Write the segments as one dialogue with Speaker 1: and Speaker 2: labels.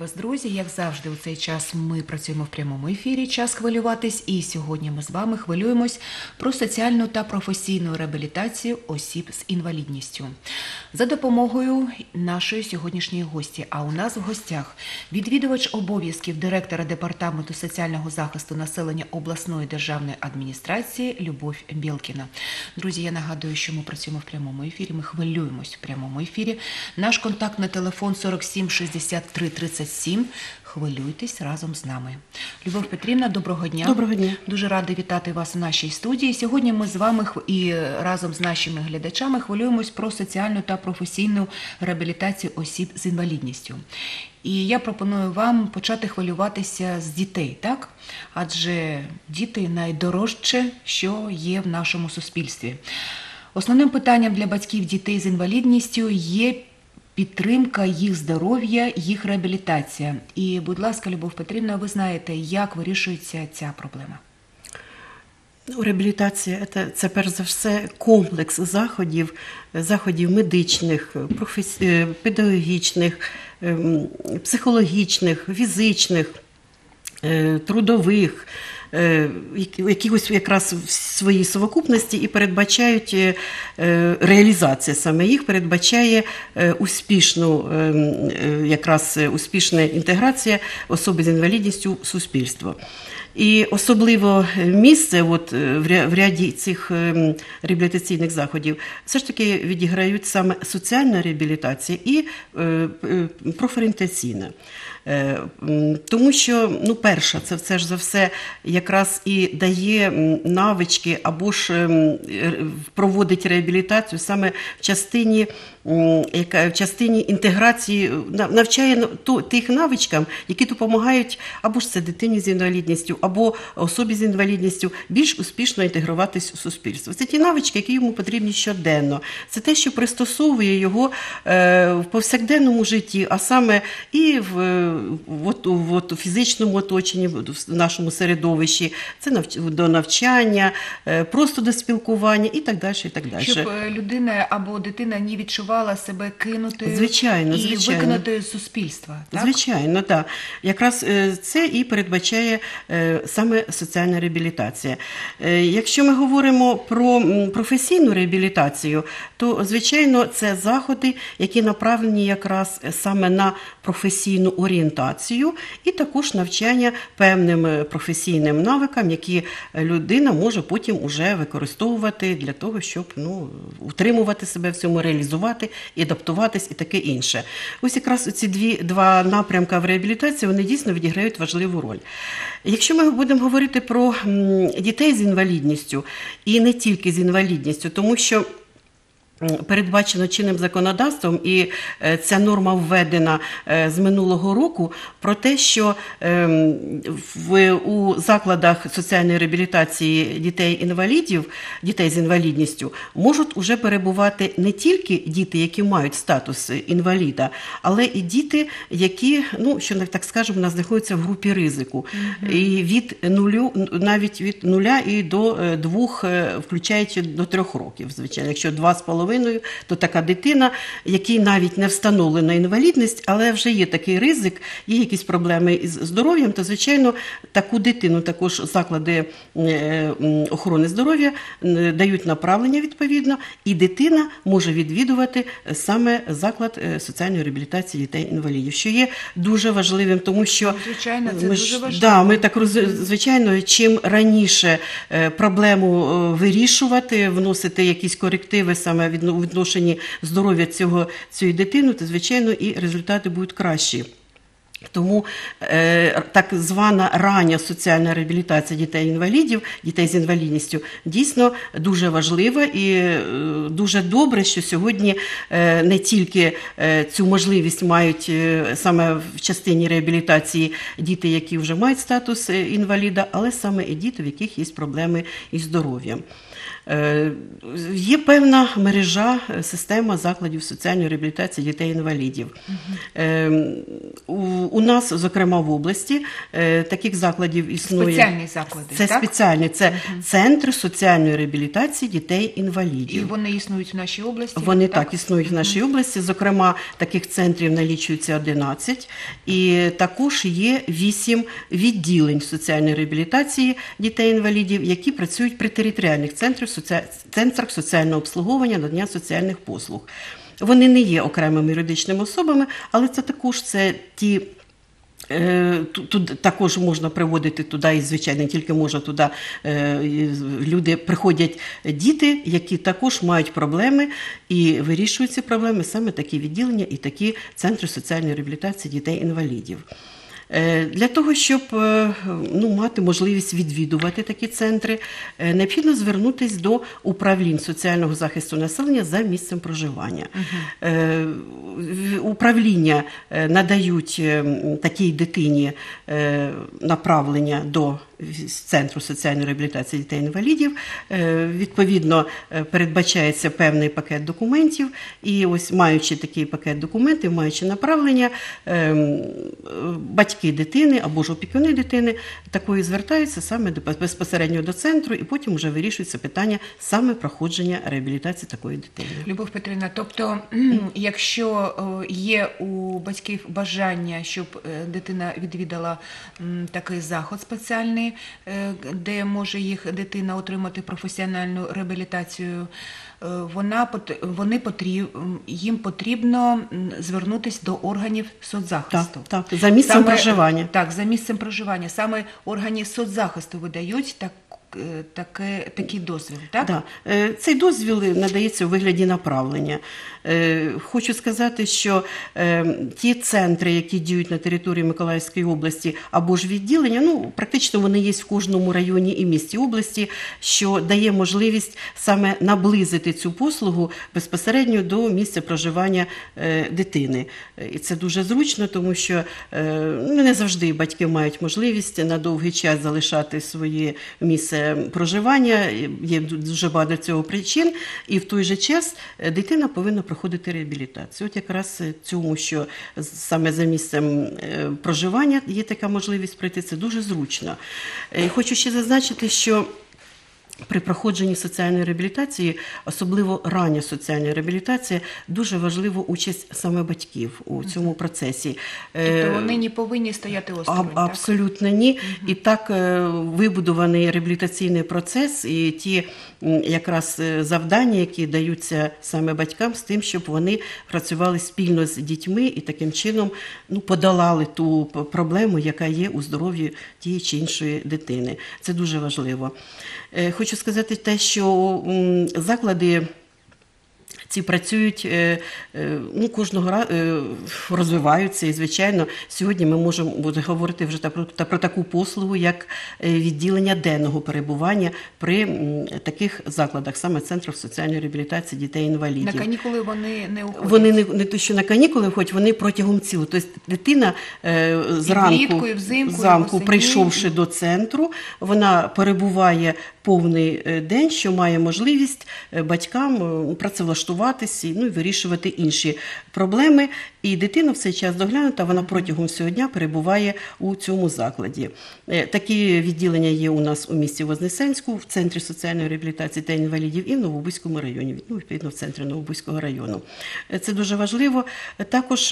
Speaker 1: вас, друзі! Як завжди, у цей час ми працюємо в прямому ефірі «Час хвилюватись», і сьогодні ми з вами хвилюємось про соціальну та професійну реабілітацію осіб з інвалідністю. За допомогою нашої сьогоднішньої гості, а у нас в гостях відвідувач обов'язків директора Департаменту соціального захисту населення обласної державної адміністрації Любов Білкіна. Друзі, я нагадую, що ми працюємо в прямому ефірі, ми хвилюємось в прямому ефірі. Наш контактний телефон 47 63 37. Хвилюйтесь разом з нами. Любов Петрівна, доброго дня.
Speaker 2: Доброго дня.
Speaker 1: Дуже рада вітати вас у нашій студії. Сьогодні ми з вами і разом з нашими глядачами хвилюємось про соціальну та професійну реабілітацію осіб з інвалідністю. І я пропоную вам почати хвилюватися з дітей, так? Адже діти найдорожче, що є в нашому суспільстві. Основним питанням для батьків дітей з інвалідністю є підтримка їх здоров'я, їх реабілітація. І, будь ласка, Любов Петрівна, ви знаєте, як вирішується ця проблема?
Speaker 2: Реабілітація – це перш за все комплекс заходів медичних, педагогічних, психологічних, фізичних, трудових, якихось якраз в своїй совокупності і передбачають реалізація саме їх, передбачає успішна інтеграція особи з інвалідністю в суспільство. І особливо місце в ряді цих реабілітаційних заходів все ж таки відіграють саме соціальна реабілітація і профорієнтаційна. Тому що, перша, це все ж за все якраз і дає навички або ж проводить реабілітацію саме в частині інтеграції, навчає тих навичкам, які допомагають або ж це дитині з інвалідністю, або особі з інвалідністю більш успішно інтегруватись у суспільство. Це ті навички, які йому потрібні щоденно. Це те, що пристосовує його в повсякденному житті, а саме і в фізичному оточенні, в нашому середовищі, це до навчання, просто до спілкування і так далі, і так далі.
Speaker 1: Щоб людина або дитина не відчувала себе кинутою і викинутою з суспільства. Так?
Speaker 2: Звичайно, так. Якраз це і передбачає саме соціальна реабілітація. Якщо ми говоримо про професійну реабілітацію, то, звичайно, це заходи, які направлені якраз саме на професійну орієнтацію і також навчання певним професійним навикам, які людина може потім уже використовувати для того, щоб утримувати себе в цьому, реалізувати, і адаптуватись і таке інше. Ось якраз ці два напрямки в реабілітації, вони дійсно відіграють важливу роль. Якщо ми будемо говорити про дітей з інвалідністю, і не тільки з інвалідністю, тому що передбачено чинним законодавством, і ця норма введена з минулого року, про те, що у закладах соціальної реабілітації дітей-інвалідів, дітей з інвалідністю, можуть уже перебувати не тільки діти, які мають статус інваліда, але і діти, які, що так скажемо, у нас знаходяться в групі ризику. І навіть від 0 і до 2, включаючи до 3 років, звичайно. Якщо 2,5, то така дитина, якій навіть не встановлена інвалідність, але вже є такий ризик, є якісь проблеми із здоров'ям, то, звичайно, таку дитину також заклади охорони здоров'я дають направлення відповідно, і дитина може відвідувати саме заклад соціальної реабілітації дітей-інвалідів, що є дуже важливим, тому що
Speaker 1: звичайно, це дуже важливо.
Speaker 2: Звичайно, чим раніше проблему вирішувати, вносити якісь корективи саме у відношенні здоров'я цієї дитини, то, звичайно, і результати будуть кращі. Тому так звана рання соціальна реабілітація дітей-інвалідів, дітей з інвалідністю, дійсно дуже важлива і дуже добре, що сьогодні не тільки цю можливість мають саме в частині реабілітації діти, які вже мають статус інваліда, але саме і діти, в яких є проблеми із здоров'ям. Є певна мережа, система закладів соціальної реабілітації дітей-інвалідів. У нас, зокрема, в області таких закладів існує.
Speaker 1: Спеціальні заклади,
Speaker 2: Це
Speaker 1: так?
Speaker 2: спеціальні, це центри соціальної реабілітації дітей-інвалідів.
Speaker 1: І вони існують в нашій області?
Speaker 2: Вони так існують в нашій області. Зокрема, таких центрів налічується 11. І також є 8 відділень соціальної реабілітації дітей-інвалідів, які працюють при територіальних центрах соціального обслуговування, надання соціальних послуг. Вони не є окремими юридичними особами, але це також ті. Тут також можна приводити туди, і звичайно, не тільки можна туди люди приходять діти, які також мають проблеми і вирішують ці проблеми саме такі відділення і такі центри соціальної реабілітації дітей-інвалідів. Для того, щоб мати можливість відвідувати такі центри, необхідно звернутися до управлінь соціального захисту населення за місцем проживання. Управління надають такій дитині направлення до Центру соціальної реабілітації дітей-інвалідів. Відповідно, передбачається певний пакет документів, і ось маючи такий пакет документів, маючи направлення, батьки дитини або ж опікуни дитини такої звертаються саме безпосередньо до центру, і потім вже вирішується питання саме проходження реабілітації такої дитини.
Speaker 1: Любов Петрівна, тобто, якщо є у батьків бажання, щоб дитина відвідала такий заход спеціальний, де може їх дитина отримати професіональну реабілітацію, їм потрібно звернутися до органів соцзахисту.
Speaker 2: Так, за місцем проживання.
Speaker 1: Так, за місцем проживання. Саме органи соцзахисту видають такий дозвіл, так?
Speaker 2: Да. Цей дозвіл надається у вигляді направлення. Хочу сказати, що ті центри, які діють на території Миколаївської області, або ж відділення, практично вони є в кожному районі і місті області, що дає можливість саме наблизити цю послугу безпосередньо до місця проживання дитини. І це дуже зручно, тому що не завжди батьки мають можливість на довгий час залишати своє місце проживання, є дуже багато цього причин, і в той же час дитина повинна проходити реабілітацію. От якраз цьому, що саме за місцем проживання є така можливість пройти, це дуже зручно. Хочу ще зазначити, що при проходженні соціальної реабілітації, особливо рання соціальна реабілітація, дуже важлива участь саме батьків у цьому процесі.
Speaker 1: Тобто вони не повинні стояти осторонь, так?
Speaker 2: Абсолютно ні. І так вибудований реабілітаційний процес і ті якраз завдання, які даються саме батькам з тим, щоб вони працювали спільно з дітьми і таким чином подолали ту проблему, яка є у здоров'ї тієї чи іншої дитини. Це дуже важливо. Хочу сказати те, що заклади ці працюють, кожного разу розвиваються, і, звичайно, сьогодні ми можемо говорити вже про таку послугу, як відділення денного перебування при таких закладах, саме центрах соціальної реабілітації дітей-інвалідів.
Speaker 1: На канікули вони не уходять?
Speaker 2: Вони не то, що на канікули виходять, вони протягом цілого. Тобто дитина зранку,
Speaker 1: взимку,
Speaker 2: прийшовши до центру, вона перебуває повний день, що має можливість батькам працевлаштуватися і вирішувати інші проблеми. І дитина в цей час доглянута, вона протягом всього дня перебуває у цьому закладі. Такі відділення є у нас у місті Вознесенську, в Центрі соціальної реабілітації та інвалідів і в Новобузькому районі, відповідно в центрі Новобузького району. Це дуже важливо. Також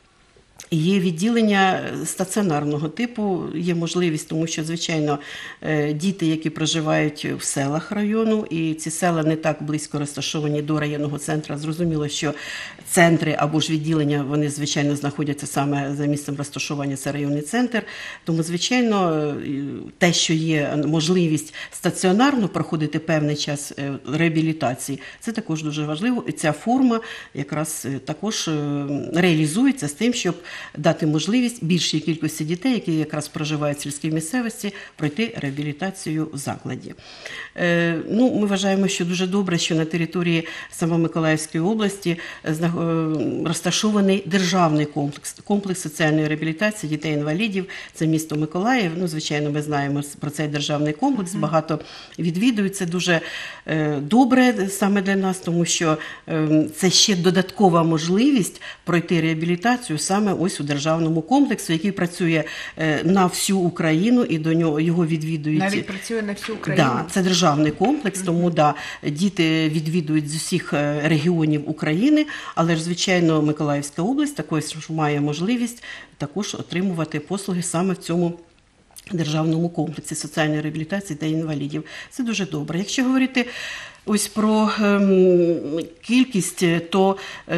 Speaker 2: є відділення стаціонарного типу, є можливість, тому що, звичайно, діти, які проживають в селах району, і ці села не так близько розташовані до районного центру, зрозуміло, що центри або ж відділення, вони, звичайно, знаходяться саме за місцем розташування, це районний центр. Тому, звичайно, те, що є можливість стаціонарно проходити певний час реабілітації, це також дуже важливо. І ця форма якраз також реалізується з тим, щоб дати можливість більшій кількості дітей, які якраз проживають в сільській місцевості, пройти реабілітацію в закладі. Ми вважаємо, що дуже добре, що на території Миколаївської області розташований державний комплекс соціальної реабілітації дітей-інвалідів. Це місто Миколаїв. Звичайно, ми знаємо про цей державний комплекс, багато відвідують. Це дуже добре саме для нас, тому що це ще додаткова можливість пройти реабілітацію саме ось у державному комплексі, який працює на всю Україну і до нього його відвідують.
Speaker 1: Навіть працює на всю Україну?
Speaker 2: Да, це державний комплекс, тому діти відвідують з усіх регіонів України, але ж, звичайно, Миколаївська область також має можливість також отримувати послуги саме в цьому державному комплексі соціальної реабілітації та інвалідів. Це дуже добре. Якщо говорити ось про кількість, то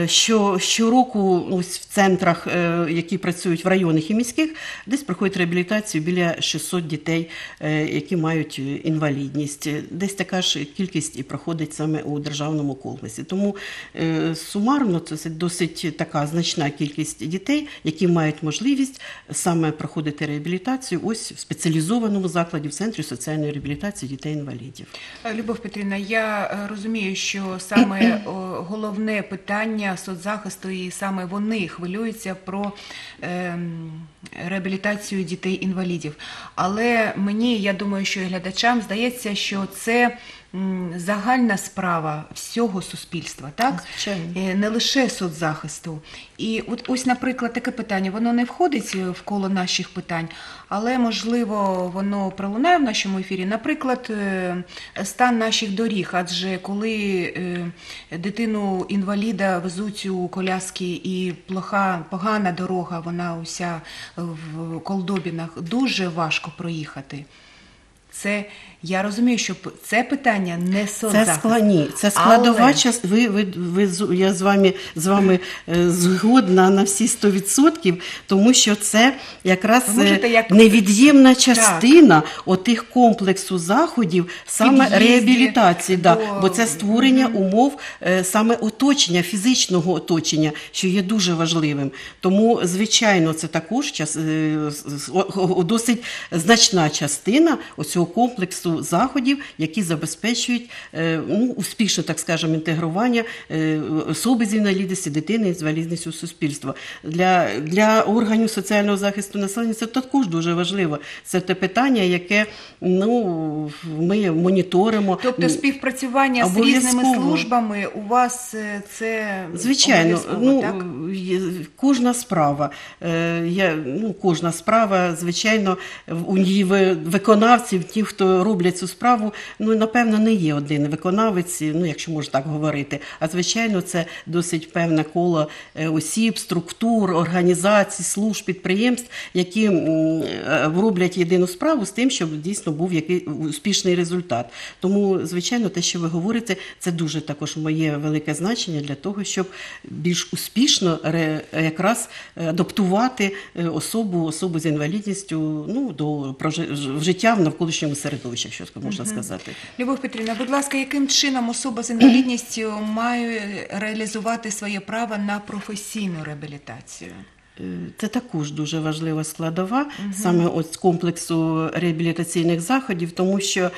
Speaker 2: щороку ось в центрах, які працюють в районних і міських, десь проходить реабілітацію біля 600 дітей, які мають інвалідність. Десь така ж кількість і проходить саме у державному комплексі. Тому сумарно це досить така значна кількість дітей, які мають можливість саме проходити реабілітацію ось в спеціалізованому закладі, в Центрі соціальної реабілітації дітей-інвалідів.
Speaker 1: Любов Петрівна, я розумію, що саме головне питання соцзахисту і саме вони хвилюються про реабілітацію дітей-інвалідів. Але мені, я думаю, що і глядачам здається, що це загальна справа всього суспільства, так?
Speaker 2: Звичайно.
Speaker 1: Не лише соцзахисту. І ось, наприклад, таке питання, воно не входить в коло наших питань, але, можливо, воно пролунає в нашому ефірі. Наприклад, стан наших доріг, адже коли дитину-інваліда везуть у коляски і погана дорога, вона уся в колдобінах, дуже важко проїхати. Я розумію, що це питання не соцзахист.
Speaker 2: Це складова частина. Я з вами згодна на всі 100%, тому що це якраз невід'ємна частина отих комплексу заходів саме реабілітації, бо це створення умов саме оточення, фізичного оточення, що є дуже важливим. Тому, звичайно, це також досить значна частина оцього комплексу заходів, які забезпечують успішне, так скажемо, інтегрування особи з інвалідністю, дитини з інвалідністю в суспільство. Для органів соціального захисту населення це також дуже важливо. Це те питання, яке ми моніторимо.
Speaker 1: Тобто співпрацювання з різними службами у вас це
Speaker 2: звичайно,
Speaker 1: так?
Speaker 2: Кожна справа, звичайно, у її виконавців, ті, хто роблять цю справу, напевно, не є один виконавець, якщо можна так говорити, а, звичайно, це досить певне коло осіб, структур, організацій, служб, підприємств, які роблять єдину справу з тим, щоб дійсно був якийсь успішний результат. Тому, звичайно, те, що ви говорите, це дуже також має велике значення для того, щоб більш успішно якраз адаптувати особу з інвалідністю до життя в навколишньому середовищі, якщо можна сказати.
Speaker 1: Любов Петрівна, будь ласка, яким чином особа з інвалідністю має реалізувати своє право на професійну реабілітацію?
Speaker 2: Це також дуже важлива складова саме ось комплексу реабілітаційних заходів, тому що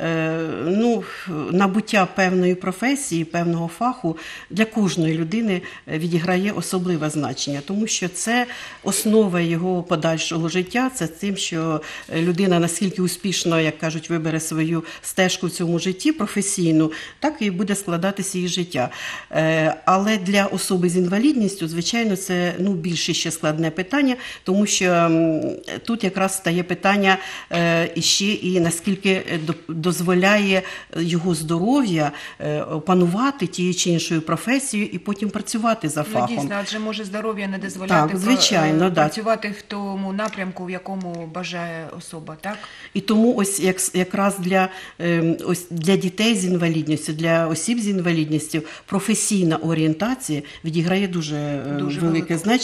Speaker 2: набуття певної професії, певного фаху для кожної людини відіграє особливе значення, тому що це основа його подальшого життя, це тим, що людина наскільки успішно, як кажуть, вибере свою стежку в цьому житті професійну, так і буде складатися її життя. Але для особи з інвалідністю, звичайно, це більше ще складне питання, тому що тут якраз стає питання ще і наскільки дозволяє його здоров'я опанувати тією чи іншою професією і потім працювати за фахом.
Speaker 1: Дійсно, адже може здоров'я не дозволяти працювати в тому напрямку, в якому бажає особа, так?
Speaker 2: І тому ось якраз для дітей з інвалідністю, для осіб з інвалідністю професійна орієнтація відіграє дуже велике значення.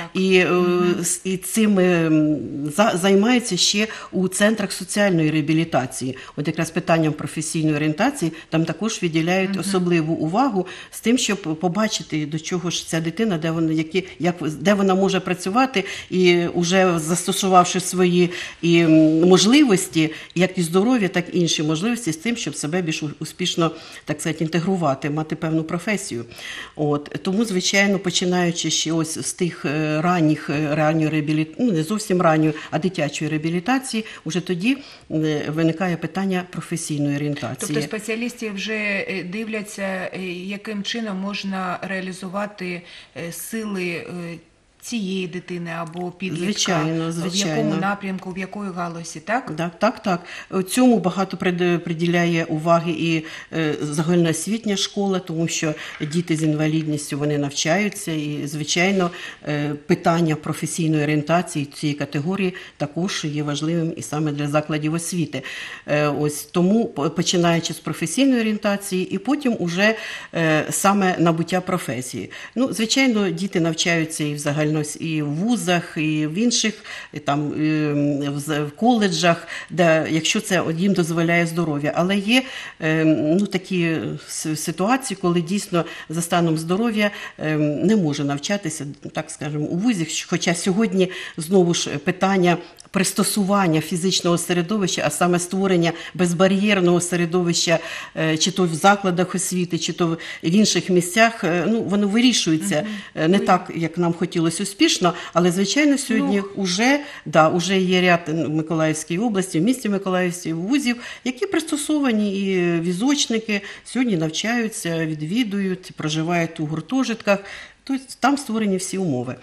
Speaker 2: і цим займаються ще у центрах соціальної реабілітації. От якраз питанням професійної орієнтації там також виділяють особливу увагу з тим, щоб побачити, до чого ж ця дитина, де вона може працювати, і вже застосувавши свої і можливості, як і здоров'я, так і інші можливості, з тим, щоб себе більш успішно, так сказати, інтегрувати, мати певну професію. Тому, звичайно, починаючи ще ось з тих ранньої реабілітації, не зовсім ранньої, а дитячої реабілітації, вже тоді виникає питання професійної орієнтації.
Speaker 1: Тобто спеціалісти вже дивляться, яким чином можна реалізувати сили цієї дитини або підлітка, в якому напрямку, в якої галузі, так?
Speaker 2: Так. Цьому багато приділяє уваги і загальноосвітня школа, тому що діти з інвалідністю, вони навчаються, і, звичайно, питання професійної орієнтації цієї категорії також є важливим і саме для закладів освіти. Тому, починаючи з професійної орієнтації, і потім уже саме набуття професії. Звичайно, діти навчаються і в і в вузах, і в інших, там, в коледжах, якщо це їм дозволяє здоров'я. Але є такі ситуації, коли дійсно за станом здоров'я не може навчатися, так скажемо, у вузі. Хоча сьогодні знову ж питання пристосування фізичного середовища, а саме створення безбар'єрного середовища, чи то в закладах освіти, чи то в інших місцях, воно вирішується не так, як нам хотілося успішно, але, звичайно, сьогодні вже є ряд в Миколаївській області, в місті Миколаївській вузів, які пристосовані, і візочники сьогодні навчаються, відвідують, проживають у гуртожитках, тобто там створені всі умови.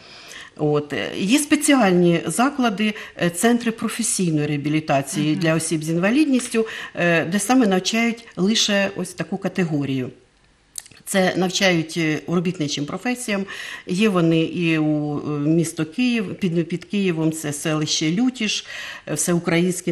Speaker 2: Є спеціальні заклади, центри професійної реабілітації для осіб з інвалідністю, де саме навчають лише ось таку категорію. Це навчають робітничим професіям. Є вони і у місто Київ, під Києвом це селище Лютіж, Всеукраїнський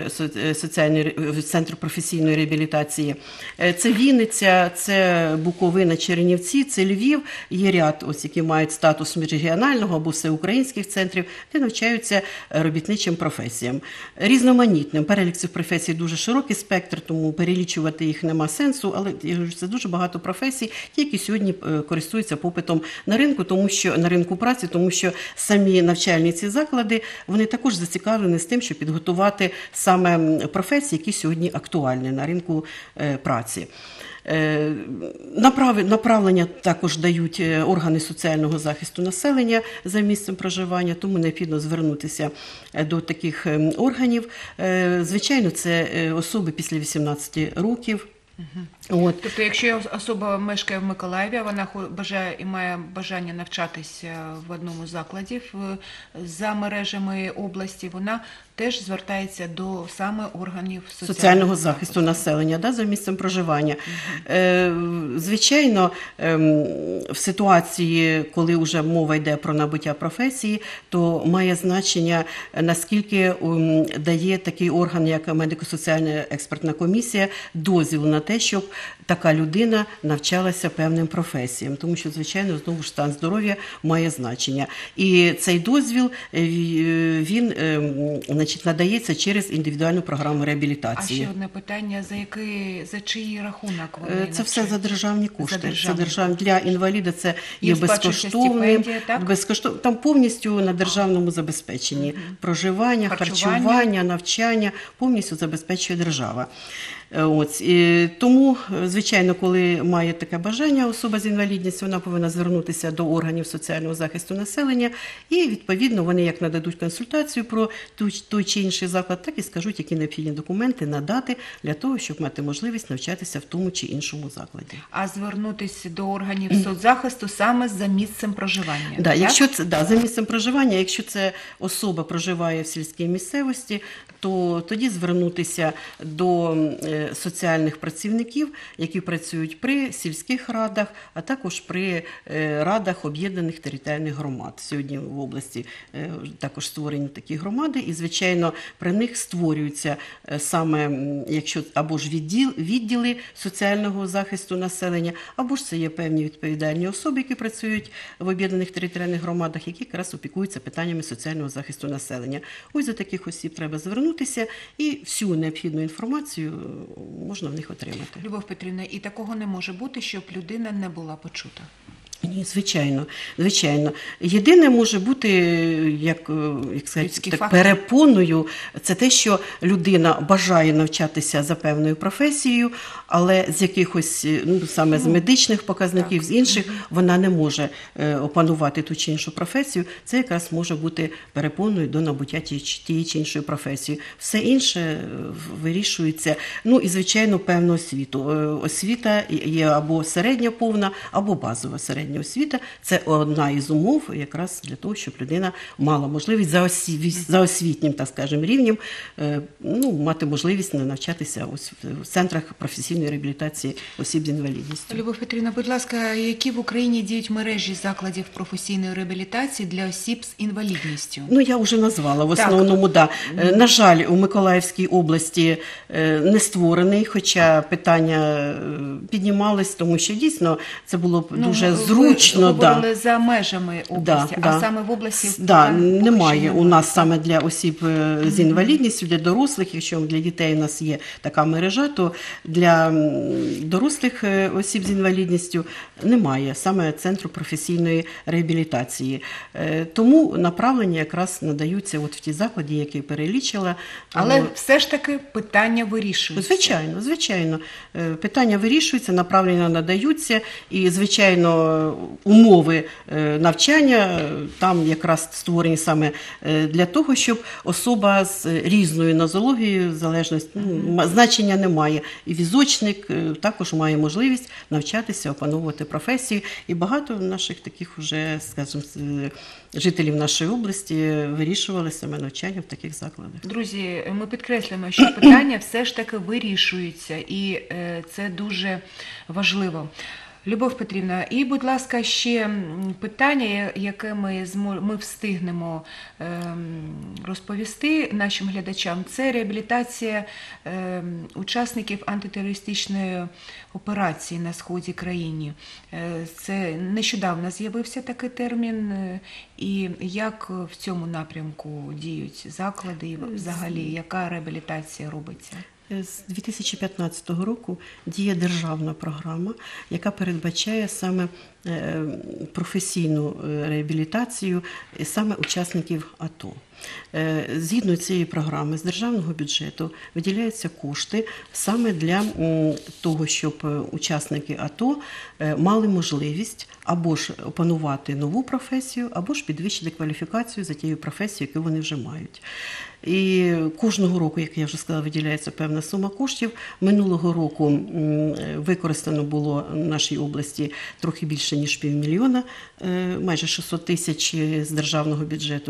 Speaker 2: центр професійної реабілітації. Це Вінниця, це Буковина, Чернівці, це Львів. Є ряд, які мають статус міжрегіонального або всеукраїнських центрів, де навчаються робітничим професіям. Різноманітним. Перелік цих професій дуже широкий спектр, тому перелічувати їх нема сенсу, але це дуже багато професій, ті, які сьогодні користуються попитом на ринку праці, тому що самі навчальні ці заклади, вони також зацікавлені з тим, щоб підготувати саме професії, які сьогодні актуальні на ринку праці. Направлення також дають органи соціального захисту населення за місцем проживання, тому необхідно звернутися до таких органів. Звичайно, це особи після 18 років.
Speaker 1: Тобто, якщо особа мешкає в Миколаєві, вона бажає і має бажання навчатися в одному з закладів за межами області, вона теж звертається до саме органів
Speaker 2: соціального захисту населення за місцем проживання. Звичайно, в ситуації, коли вже мова йде про набуття професії, то має значення, наскільки дає такий орган, як медико-соціальна експертна комісія, дозвіл на те, щоб така людина навчалася певним професіям, тому що, звичайно, знову ж стан здоров'я має значення. І цей дозвіл, він надається через індивідуальну програму реабілітації.
Speaker 1: А ще одне питання, за чиї рахунок вони навчаються?
Speaker 2: Це все за державні кошти. Для інваліда це є безкоштовним. Там повністю на державному забезпеченні. Проживання, харчування, навчання повністю забезпечує держава. Тому, звичайно, коли має таке бажання особа з інвалідністю, вона повинна звернутися до органів соціального захисту населення і, відповідно, вони як нададуть консультацію про той чи інший заклад, так і скажуть, які необхідні документи надати для того, щоб мати можливість навчатися в тому чи іншому закладі.
Speaker 1: А звернутися до органів соцзахисту саме за місцем проживання?
Speaker 2: За місцем проживання. Якщо це особа проживає в сільській місцевості, то тоді звернутися до соціальних працівників, які працюють при сільських радах, а також при радах об'єднаних територіальних громад. Сьогодні в області також створені такі громади, і, звичайно, при них створюються саме, якщо або ж відділи соціального захисту населення, або ж це є певні відповідальні особи, які працюють в об'єднаних територіальних громадах, які якраз опікуються питаннями соціального захисту населення. Ось до таких осіб треба звернутися, і всю необхідну інформацію можна в них отримати.
Speaker 1: Любов Петрівна, і такого не може бути, щоб людина не була почута?
Speaker 2: Ні, звичайно, звичайно. Єдине може бути, як сказати, так, перепоною, це те, що людина бажає навчатися за певною професією, але з якихось, саме з медичних показників, з інших, вона не може опанувати ту чи іншу професію. Це якраз може бути перепоною до набуття тієї чи іншої професії. Все інше вирішується, і, звичайно, певну освіту. Освіта є або середня повна, або базова середня освіта. Це одна із умов якраз для того, щоб людина мала можливість за освітнім, так скажемо, рівнем мати можливість навчатися ось в центрах професійної реабілітації осіб з інвалідністю.
Speaker 1: Любов Петрівна, будь ласка, які в Україні діють мережі закладів професійної реабілітації для осіб з інвалідністю?
Speaker 2: Я вже назвала в основному, да. На жаль, у Миколаївській області не створений, хоча питання піднімались, тому що дійсно це було б дуже зручно.
Speaker 1: Ви говорили за межами області, а саме в області?
Speaker 2: Немає у нас саме для осіб з інвалідністю, для дорослих, якщо для дітей у нас є така мережа, то для дорослих осіб з інвалідністю немає саме центру професійної реабілітації. Тому направлення якраз надаються от в ті заклади, які перелічила.
Speaker 1: Але все ж таки питання вирішуються?
Speaker 2: Звичайно, звичайно. Питання вирішуються, направлення надаються і, звичайно, умови навчання там якраз створені саме для того, щоб особа з різною нозологією, залежності, значення немає. І візочник також має можливість навчатися, опановувати професію. І багато наших таких вже, скажімо, жителів нашої області вирішували саме навчання в таких закладах.
Speaker 1: Друзі, ми підкреслюємо, що питання все ж таки вирішуються, і це дуже важливо. Любов Петрівна, і, будь ласка, ще питання, яке ми встигнемо розповісти нашим глядачам, це реабілітація учасників антитерористичної операції на сході країни. Це нещодавно з'явився такий термін, і як в цьому напрямку діють заклади, і взагалі, яка реабілітація робиться?
Speaker 2: З 2015 року діє державна програма, яка передбачає саме професійну реабілітацію саме учасників АТО. Згідно цієї програми з державного бюджету виділяються кошти саме для того, щоб учасники АТО мали можливість або ж опанувати нову професію, або ж підвищити кваліфікацію за тією професією, яку вони вже мають. І кожного року, як я вже сказала, виділяється певна сума коштів. Минулого року використано було в нашій області трохи більше, ніж 500 000, майже 600 тисяч з державного бюджету.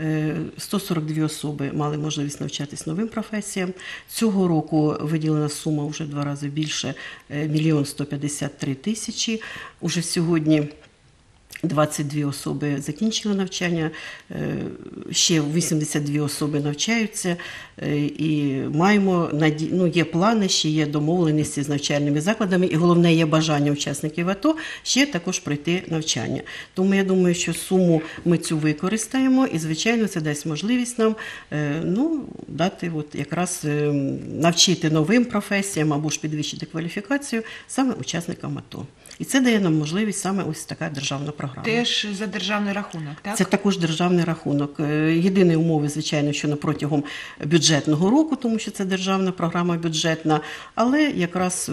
Speaker 2: 142 особи мали можливість навчатись новим професіям. Цього року виділена сума вже в 2 рази більше – 1 153 000. Уже сьогодні 22 особи закінчили навчання, ще 82 особи навчаються, і маємо є плани, ще є домовленості з навчальними закладами, і головне є бажання учасників АТО ще також пройти навчання. Тому я думаю, що суму ми цю використаємо, і, звичайно, це дасть можливість нам дати якраз навчити новим професіям або ж підвищити кваліфікацію саме учасникам АТО. І це дає нам можливість саме ось така державна програма.
Speaker 1: Теж за державний рахунок, так?
Speaker 2: Це також державний рахунок. Єдині умови, звичайно, що протягом бюджетного року, тому що це державна програма бюджетна, але якраз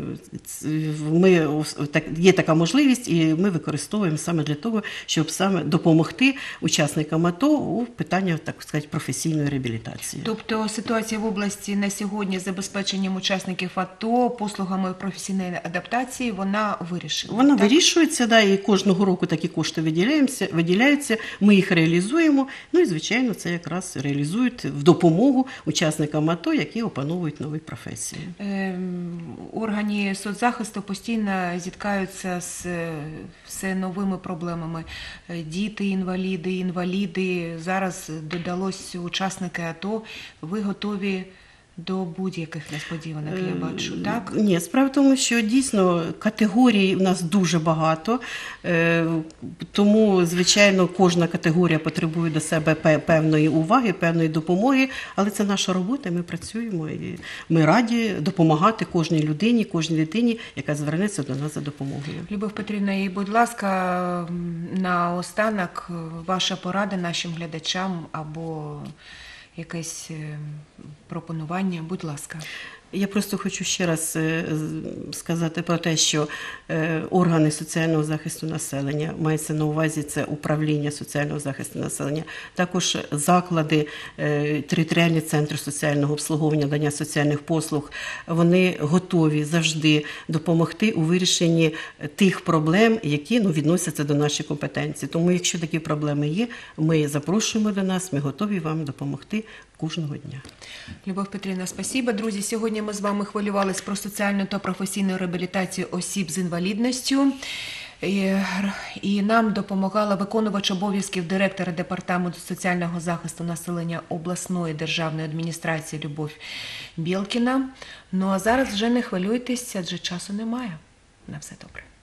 Speaker 2: є така можливість, і ми використовуємо саме для того, щоб саме допомогти учасникам АТО у питаннях, так сказати, професійної реабілітації.
Speaker 1: Тобто ситуація в області на сьогодні з забезпеченням учасників АТО послугами професійної адаптації, вона вирішена.
Speaker 2: Вона
Speaker 1: так?
Speaker 2: вирішується, да, і кожного року такі кошти виділяються, ми їх реалізуємо, ну і, звичайно, це якраз реалізують в допомогу учасникам АТО, які опановують нові професії.
Speaker 1: Органи соцзахисту постійно зіткаються з все новими проблемами. Діти, інваліди. Зараз додалось учасники АТО. Ви готові до будь-яких несподіванок, я бачу, так?
Speaker 2: Ні, справа в тому, що дійсно категорій у нас дуже багато, тому, звичайно, кожна категорія потребує до себе певної уваги, певної допомоги, але це наша робота, ми працюємо і ми раді допомагати кожній людині, кожній дитині, яка звернеться до нас за допомогою.
Speaker 1: Любов Петрівна, і, будь ласка, наостанок ваша порада нашим глядачам або якесь пропонування, будь ласка.
Speaker 2: Я просто хочу ще раз сказати про те, що органи соціального захисту населення, мається на увазі це управління соціального захисту населення, також заклади, територіальні центри соціального обслуговування, надання соціальних послуг, вони готові завжди допомогти у вирішенні тих проблем, які відносяться до нашої компетенції. Тому, якщо такі проблеми є, ми запрошуємо до нас, ми готові вам допомогти кожного дня.
Speaker 1: Любов Петрівна, спасибо. Друзі, сьогодні ми з вами хвилювалися про соціальну та професійну реабілітацію осіб з інвалідністю. І нам допомагала виконувач обов'язків директора Департаменту соціального захисту населення обласної державної адміністрації Любов Білкіна. Ну а зараз вже не хвилюйтесь, адже часу немає. На все добре.